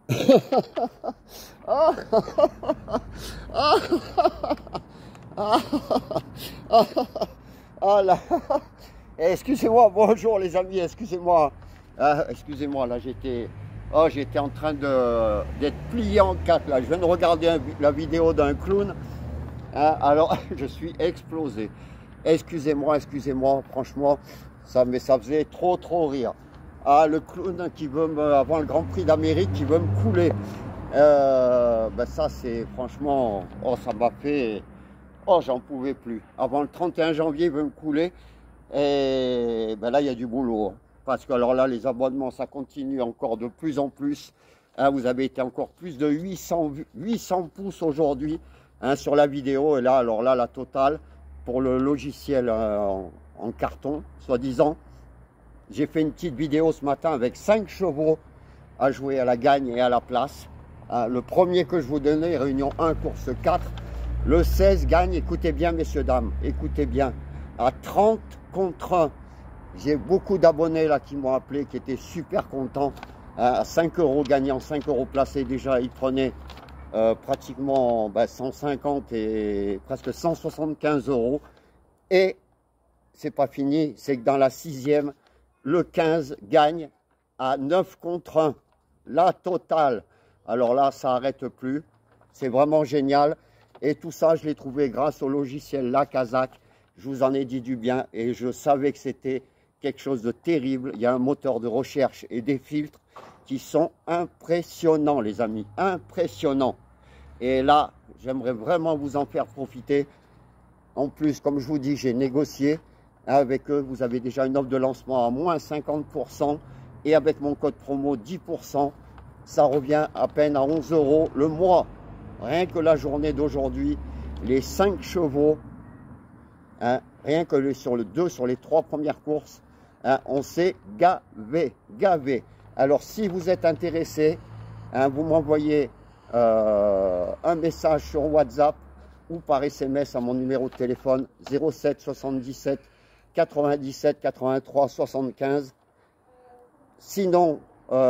Ah, ah, ah, ah, ah là. Excusez-moi, bonjour les amis, excusez-moi. Excusez-moi, là j'étais en train d'être plié en quatre. Là, je viens de regarder la vidéo d'un clown. Alors, je suis explosé. Excusez-moi, franchement, ça faisait trop rire. Ah, le clown qui veut avant le Grand Prix d'Amérique, qui veut me couler. Ben ça, c'est franchement, oh, ça m'a fait, oh, j'en pouvais plus. Avant le 31 janvier, il veut me couler. Et ben là, il y a du boulot. Parce que alors là, les abonnements, ça continue encore de plus en plus. Vous avez été encore plus de 800 pouces aujourd'hui sur la vidéo. Et là, alors là, la totale pour le logiciel en carton, soi-disant. J'ai fait une petite vidéo ce matin avec 5 chevaux à jouer à la gagne et à la place. Le premier que je vous donnais, Réunion 1, course 4. Le 16 gagne, écoutez bien messieurs, dames, écoutez bien, à 30 contre 1. J'ai beaucoup d'abonnés là qui m'ont appelé, qui étaient super contents. À 5 euros gagnant, 5 euros placés déjà, ils prenaient pratiquement 150 et presque 175 euros. Et c'est pas fini, c'est que dans la 6e, le 15 gagne à 9 contre 1. La totale. Alors là, ça n'arrête plus. C'est vraiment génial. Et tout ça, je l'ai trouvé grâce au logiciel La Kazakh. Je vous en ai dit du bien et je savais que c'était quelque chose de terrible. Il y a un moteur de recherche et des filtres qui sont impressionnants, les amis. Impressionnants. Et là, j'aimerais vraiment vous en faire profiter. En plus, comme je vous dis, j'ai négocié avec eux. Vous avez déjà une offre de lancement à moins 50%. Et avec mon code promo 10%, ça revient à peine à 11 euros le mois. Rien que la journée d'aujourd'hui, les 5 chevaux, rien que sur les 3 premières courses, on s'est gavé. Alors si vous êtes intéressé, vous m'envoyez un message sur WhatsApp ou par SMS à mon numéro de téléphone 07 77 97 83 75. Sinon,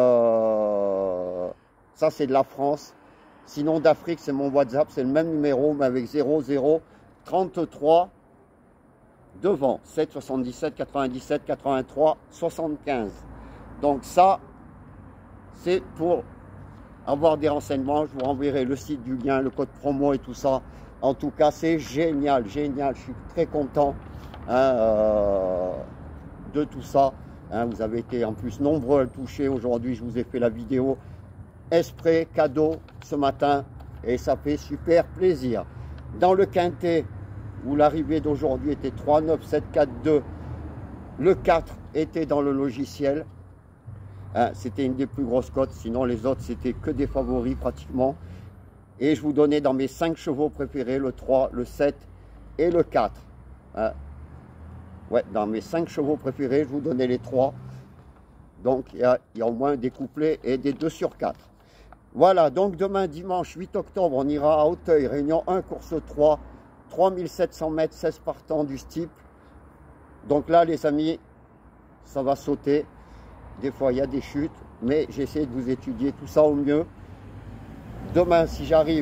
ça c'est de la France. Sinon d'Afrique, c'est mon WhatsApp, c'est le même numéro, mais avec 00 33 devant 7 77 97 83 75. Donc ça, c'est pour avoir des renseignements. Je vous renverrai le site du lien, le code promo et tout ça. En tout cas, c'est génial. Je suis très content de tout ça. Vous avez été en plus nombreux à le toucher. Aujourd'hui, je vous ai fait la vidéo exprès, cadeau ce matin. Et ça fait super plaisir. Dans le quintet, où l'arrivée d'aujourd'hui était 3, 9, 7, 4, 2. Le 4 était dans le logiciel. C'était une des plus grosses cotes. Sinon, les autres, c'était que des favoris pratiquement. Et je vous donnais dans mes 5 chevaux préférés, le 3, le 7 et le 4. Ouais, dans mes 5 chevaux préférés, je vous donnais les 3. Donc, il y a au moins des couplets et des 2 sur 4. Voilà, donc demain, dimanche 8 octobre, on ira à Auteuil, Réunion 1, course 3, 3700 mètres, 16 partants du steeple. Donc là, les amis, ça va sauter. Des fois, il y a des chutes, mais j'essaie de vous étudier tout ça au mieux. Demain, si j'arrive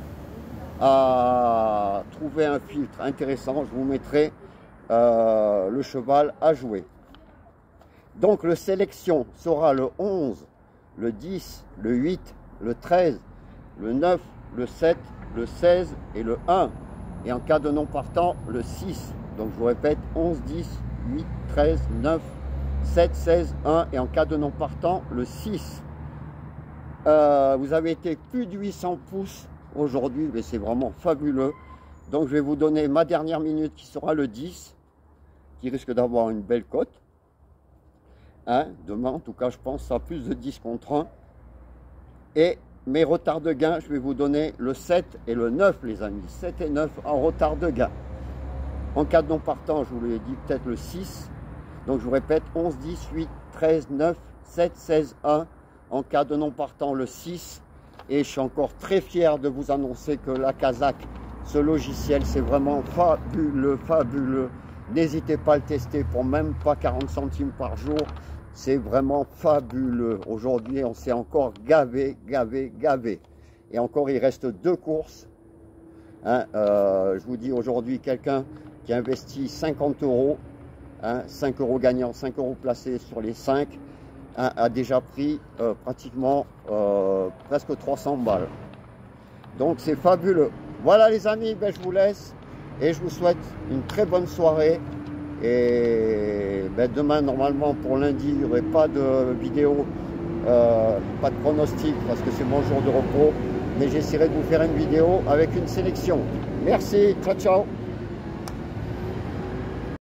à trouver un filtre intéressant, je vous mettrai le cheval à jouer. Donc, le sélection sera le 11, le 10, le 8, le 13, le 9, le 7, le 16 et le 1. Et en cas de non partant, le 6. Donc, je vous répète, 11, 10, 8, 13, 9, 7, 16, 1. Et en cas de non partant, le 6. Vous avez été plus de 800 pouces aujourd'hui, mais c'est vraiment fabuleux. Donc, je vais vous donner ma dernière minute qui sera le 10, qui risque d'avoir une belle cote. Demain, en tout cas, je pense à plus de 10 contre 1. Et mes retards de gain, je vais vous donner le 7 et le 9, les amis. 7 et 9 en retard de gain. En cas de non partant, je vous l'ai dit, peut-être le 6. Donc, je vous répète, 11, 10, 8, 13, 9, 7, 16, 1. En cas de non partant, le 6. Et je suis encore très fier de vous annoncer que la Kazakh, ce logiciel, c'est vraiment fabuleux. N'hésitez pas à le tester pour même pas 40 centimes par jour. C'est vraiment fabuleux. Aujourd'hui, on s'est encore gavé. Et encore, il reste 2 courses. Hein, je vous dis aujourd'hui, quelqu'un qui a investi 50 €, hein, 5 € gagnants, 5 € placés sur les 5, hein, a déjà pris pratiquement presque 300 balles. Donc c'est fabuleux. Voilà les amis, ben, je vous laisse et je vous souhaite une très bonne soirée. Et ben, demain, normalement, pour lundi, il n'y aurait pas de vidéo, pas de pronostic parce que c'est mon jour de repos. Mais j'essaierai de vous faire une vidéo avec une sélection. Merci, ciao, ciao.